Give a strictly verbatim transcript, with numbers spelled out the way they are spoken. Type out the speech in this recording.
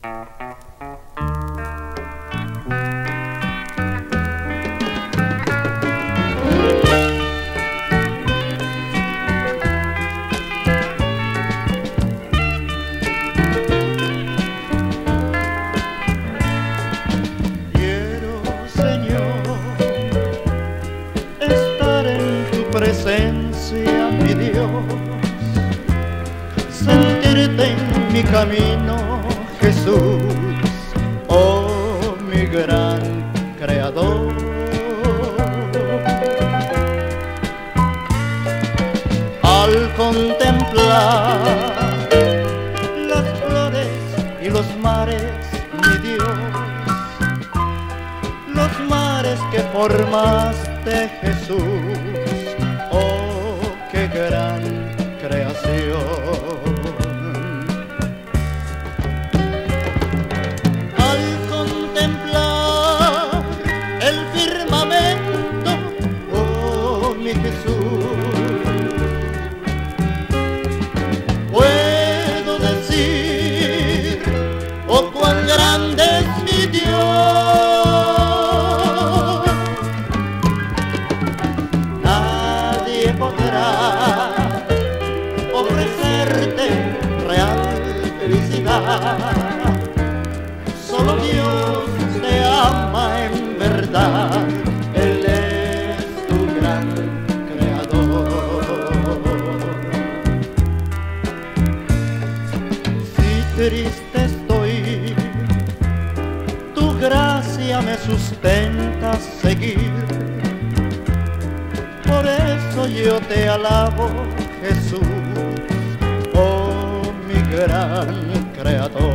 Presencia, mi Dios, sentirte en mi camino, Jesús, oh mi gran Creador. Al contemplar las flores y los mares, mi Dios, los mares que formaste, Jesús, oh, qué gran creación. Al contemplar el firmamento, oh, mi Jesús, puedo decir, oh, cuán grande es mi Dios. Podrá ofrecerte real felicidad. Solo Dios te ama en verdad. Él es tu gran creador. Si triste estoy, tu gracia me sustenta a seguir. Por eso yo te alabo, Jesús, oh mi gran Creador.